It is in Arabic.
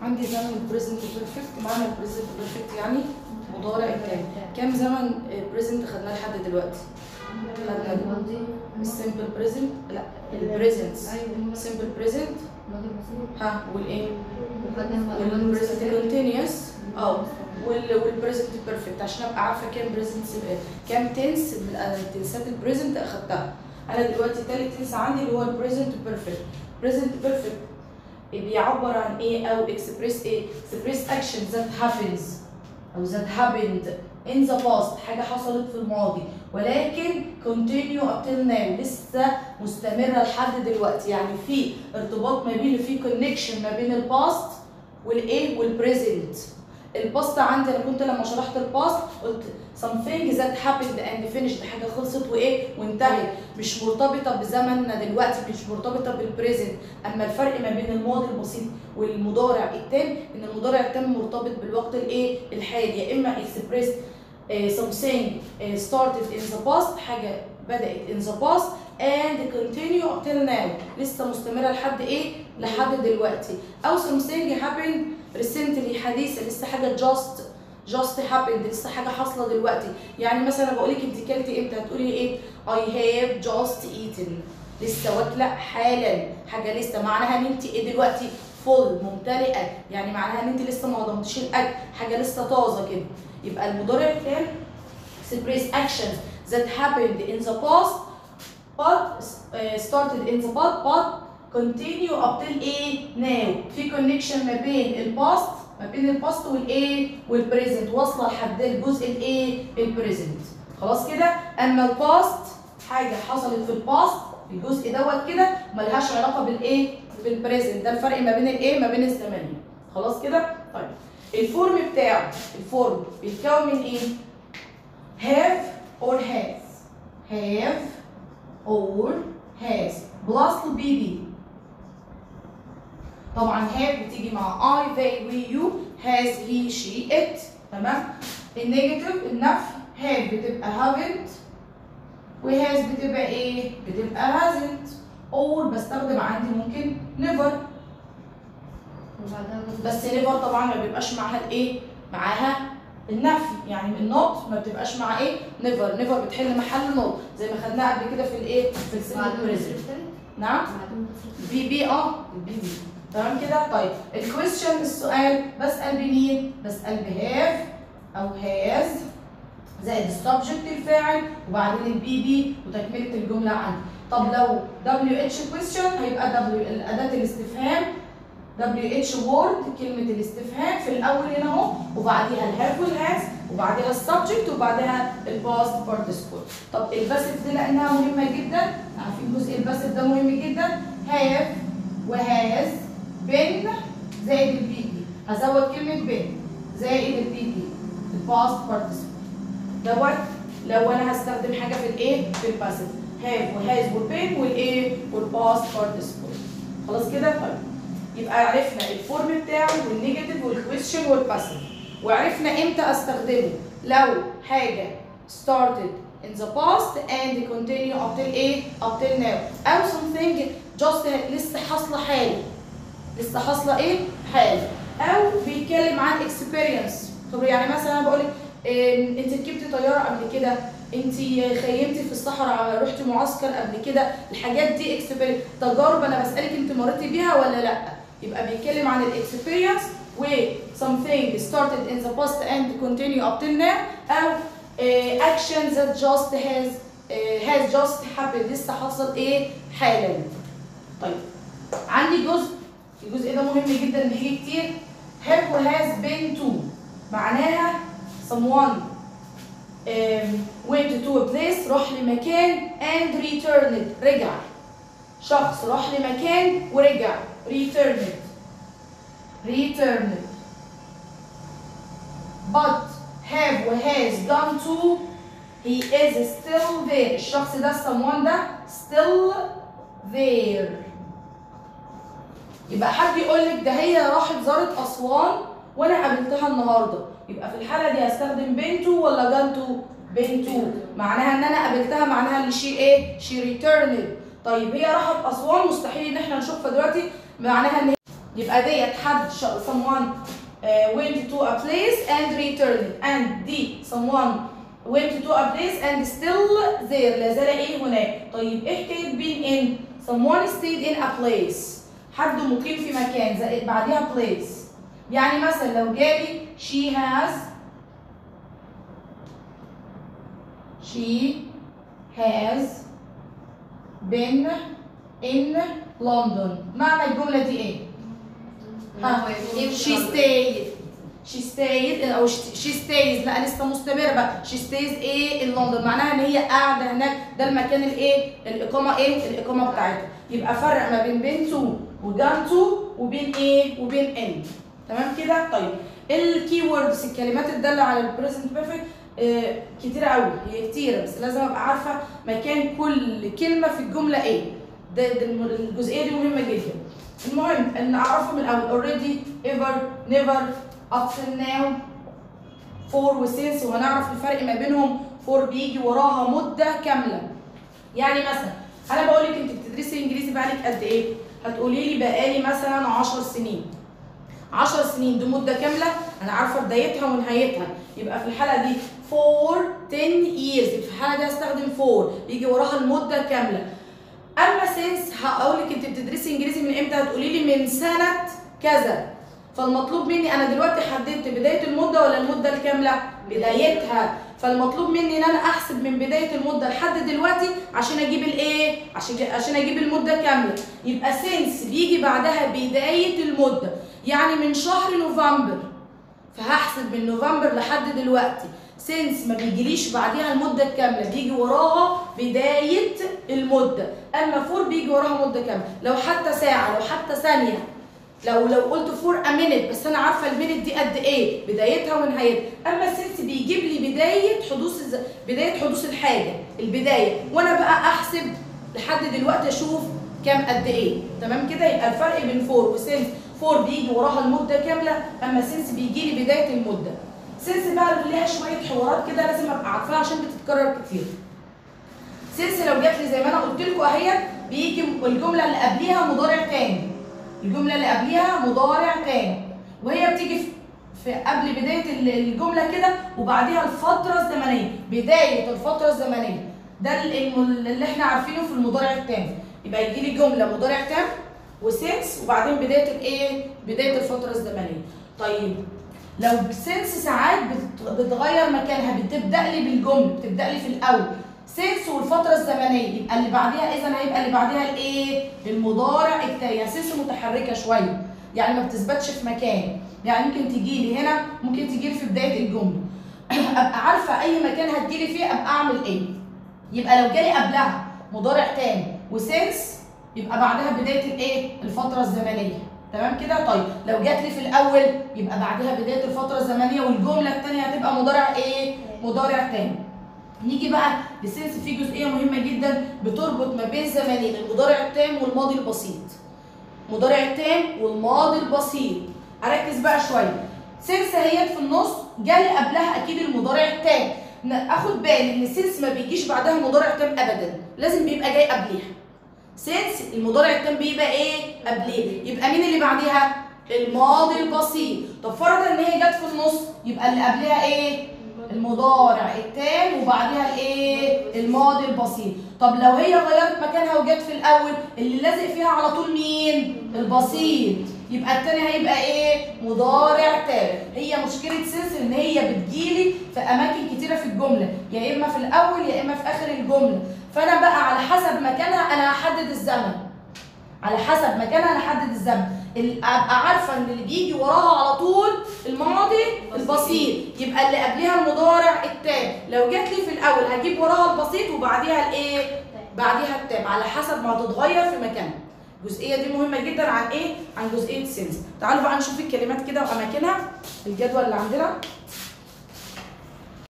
عندي زمن present perfect. معنى present perfect يعني مضارع تام. كام زمن present خدناه لحد دلوقتي؟ خدنا السمبل بريزنت، لا البريزنت سمبل بريزنت ها والايه؟ والبريزنت كونتينيوس والبريزنت بيرفكت، عشان ابقى عارفه كام بريزنت كام تنس من التنسات البريزنت اخدتها. انا دلوقتي تالت تنس عندي اللي هو البريزنت بيرفكت. بريزنت بيرفكت بيعبر عن ايه او اكسبريس ايه؟ اكسبريس اكشن ذات هابنز او ذات هابند in the past، حاجة حصلت في الماضي ولكن continue up till now، لسه مستمرة لحد دلوقتي. يعني في ارتباط ما بين، في connection ما بين الباست والايه والبريزنت. الباست عندي انا كنت لما شرحت الباست قلت something that happened and finished، حاجة خلصت وايه وانتهت، مش مرتبطة بزمننا دلوقتي، مش مرتبطة بالبريزنت. اما الفرق ما بين الماضي البسيط والمضارع التام ان المضارع التام مرتبط بالوقت الايه الحالي، يا اما express something started in the past، حاجة بدأت in the past and continue up till now، لسه مستمرة لحد ايه؟ لحد دلوقتي. أو something happened recently، حديثة، لسه حاجة just happened، لسه حاجة حاصلة دلوقتي. يعني مثلا بقول لك أنت كلتي إمتى؟ هتقولي إيه؟ I have just eaten، لسه واكلة حالا، حاجة لسه، معناها إن أنت إيه دلوقتي؟ فول، ممتلئة، يعني معناها إن أنت لسه ما هضمتيش الأكل، حاجة لسه طازة كده. يبقى المضارع التام express actions that happened in the past but started in the past but continue up till ايه now، في connection ما بين الباست، ما بين الباست والايه والبريزنت، واصله لحد الجزء الايه البريزنت. خلاص كده. اما الباست حاجه حصلت في الباست، الجزء دوت كده ملهاش علاقه بالايه بالبريزنت، ده الفرق ما بين الايه ما بين الزمانين. خلاص كده. طيب الفورم بتاعه، الفورم بيتكون من ايه؟ have or has، have or has plus البي. طبعا have بتيجي مع I they we you، has he she it، تمام؟ النيجاتيف النفي have بتبقى haven't وhas بتبقى ايه؟ بتبقى hasn't. or بستخدم عندي ممكن never، بس never طبعا ما بيبقاش معاها الايه؟ معاها النفي، يعني النوت ما بتبقاش مع ايه؟ never. never بتحل محل نوت زي ما خدناها قبل كده في الايه؟ في السيمبل بريزنت. نعم؟ البي البي تمام كده. طيب الكويستشن السؤال بسأل بمين؟ بسأل بهاف أو هاز زائد السبجكت الفاعل وبعدين البي وتكملة الجملة عندي. طب لو WH question هيبقى W الأداة الاستفهام، WH word كلمة الاستفهام في الأول هنا أهو، وبعديها الهاف والهاز وبعديها السبجكت وبعديها الباست بارتيسيبل. طب الباسف دي لأنها مهمة جدا، عارفين جزء الباسف ده مهم جدا، هاف وهاز بين زائد البي هزود كلمة بين زائد البي الباست بارتيسيبل دوت لو انا هستخدم حاجة في الايه؟ في الباسف، هاف وهاز وبين والايه؟ والباست بارتيسيبل. خلاص كده؟ طيب يبقى عرفنا الفورم بتاعه والنيجاتيف والكويستشن والباسف، وعرفنا امتى استخدمه لو حاجة started in the past and continue up till ايه؟ up till now، او something just لسه حاصلة حالا، لسه حاصله ايه؟ حالا، او بيتكلم عن اكسبيرينس. طب يعني مثلا انا بقول لك انت ركبتي طياره قبل كده، انت خيمتي في الصحراء، رحتي معسكر قبل كده، الحاجات دي اكسبيرينس، تجارب انا بسالك انت مريتي بيها ولا لا. يبقى بيتكلم عن الاكسبيرينس و something started in the past and continue up till now، او action that just has just happened، لسه حصل ايه؟ حالا. طيب عندي الجزء ده مهم جدا بيجي كتير، have has been to، معناها someone went to a place، راح لمكان and returned، رجع، شخص راح لمكان ورجع، returned. but have و has gone to، he is still there، الشخص ده someone ده still there. يبقى حد يقول لك ده هي راحت زارت اسوان وانا قابلتها النهارده، يبقى في الحاله دي هستخدم بنتو ولا جانتو؟ بنتو، معناها ان انا قابلتها، معناها ان شي ايه؟ شي ريتيرند. طيب هي راحت اسوان، مستحيل ان احنا نشوفها دلوقتي، معناها ان يبقى ديت حد someone went to a place and returned and the someone went to a place and still there لا زال ايه هناك. طيب ايه حكايه been in؟ someone stayed in a place حد مقيم في مكان زائد بعديها place. يعني مثلا لو جالي she has been in London. معنى الجملة دي ايه؟ she stayed او she stays لا لسه مستمرة بقى she stays ايه in London معناها ان هي قاعدة هناك ده المكان الايه؟ الإقامة ايه؟ الإقامة بتاعتها. يبقى فرق ما بين been to وgone to وبين ايه؟ وبين in. تمام كده؟ طيب الكي ووردز الكلمات الدالة على البريزنت بيرفكت كتيرة قوي، هي كتيرة بس لازم ابقى عارفة مكان كل كلمة في الجملة ايه. ده الجزئية دي مهمة جدا. المهم ان اعرفهم الاول already ever never up till now for و since وهنعرف الفرق ما بينهم. for بيجي وراها مدة كاملة. يعني مثلا انا بقول لك انت بتدرسي انجليزي بقالك قد ايه؟ هتقولي لي بقالي مثلا 10 سنين. 10 سنين دي مدة كاملة أنا عارفة بدايتها ونهايتها، يبقى في الحالة دي for 10 years في الحالة دي هستخدم for يجي وراها المدة كاملة. أما since هقول لك أنت بتدرسي إنجليزي من إمتى؟ هتقولي لي من سنة كذا. فالمطلوب مني أنا دلوقتي حددت بداية المدة ولا المدة الكاملة؟ بدايتها. فالمطلوب مني إن أنا أحسب من بداية المدة لحد دلوقتي عشان أجيب الإيه؟ عشان أجيب المدة كاملة. يبقى since بيجي بعدها بداية المدة. يعني من شهر نوفمبر فهحسب من نوفمبر لحد دلوقتي. since ما بيجيليش بعديها المدة الكاملة بيجي وراها بداية المدة. أما for بيجي وراها مدة كاملة. لو حتى ساعة لو حتى ثانية لو قلت for a minute بس أنا عارفة المينت دي قد إيه بدايتها ونهايتها. أما since بيجيب لي بداية حدوث الحاجة البداية وأنا بقى أحسب لحد دلوقتي أشوف كام قد إيه. تمام كده؟ يبقى الفرق بين for وسنس for بيجي وراها المدة كاملة أما since بيجي لي بداية المدة. since بقى ليها شوية حوارات كده لازم أبقى عارفاها عشان بتتكرر كتير. since لو جات لي زي ما أنا قلت لكم أهيت بيجي الجملة اللي قبليها مضارع تاني. الجملة اللي قبليها مضارع تاني وهي بتيجي في قبل بداية الجملة كده وبعديها الفترة الزمنية. بداية الفترة الزمنية ده اللي احنا عارفينه في المضارع التام. يبقى يجي لي جملة مضارع تام وسنس وبعدين بداية الايه؟ بداية الفترة الزمنية. طيب لو سنس ساعات بتغير مكانها بتبدأ لي بالجملة بتبدأ لي في الأول سنس والفترة الزمنية يبقى اللي بعديها إذا هيبقى اللي بعديها الايه؟ المضارع التاني. يعني سنس متحركة شوية يعني ما بتثبتش في مكان. يعني ممكن تجي لي هنا ممكن تجي لي في بداية الجملة أبقى عارفة أي مكان هتجي لي فيه أبقى أعمل إيه؟ يبقى لو جالي قبلها مضارع تاني وسنس يبقى بعدها بداية الايه؟ الفترة الزمنية. تمام كده؟ طيب لو جات لي في الأول يبقى بعدها بداية الفترة الزمنية والجملة الثانية هتبقى مضارع ايه؟ مضارع تاني. نيجي بقى لسنس في جزئية مهمة جدا بتربط ما بين زمنين المضارع التام والماضي البسيط. مضارع التام والماضي البسيط. أركز بقى شوية. سنس هي في النص جالي قبلها أكيد المضارع التام. اخد بالي ان سنس ما بيجيش بعدها مضارع تام ابدا لازم بيبقى جاي قبليها. سنس المضارع التام بيبقى ايه؟ قبليه. يبقى مين اللي بعديها؟ الماضي البسيط. طب فرضا ان هي جت في النص يبقى اللي قبلها ايه؟ المضارع التام وبعديها الايه؟ الماضي البسيط. طب لو هي غيرت مكانها وجت في الاول اللي لازق فيها على طول مين؟ البسيط. يبقى التاني هيبقى ايه؟ مضارع تام. هي مشكله سنس ان هي بتجيلي في اماكن كتيره في الجمله يا اما في الاول يا اما في اخر الجمله. فانا بقى على حسب مكانها انا هحدد الزمن. على حسب مكانها انا هحدد الزمن. ابقى عارفه ان اللي بيجي وراها على طول الماضي البسيط يبقى اللي قبلها المضارع التام. لو جت لي في الاول هجيب وراها البسيط وبعديها الايه؟ بعديها التام على حسب ما هتتغير في مكانها. الجزئيه دي مهمه جدا عن ايه؟ عن جزئيه سنس. تعالوا بقى نشوف الكلمات كده واماكنها الجدول اللي عندنا.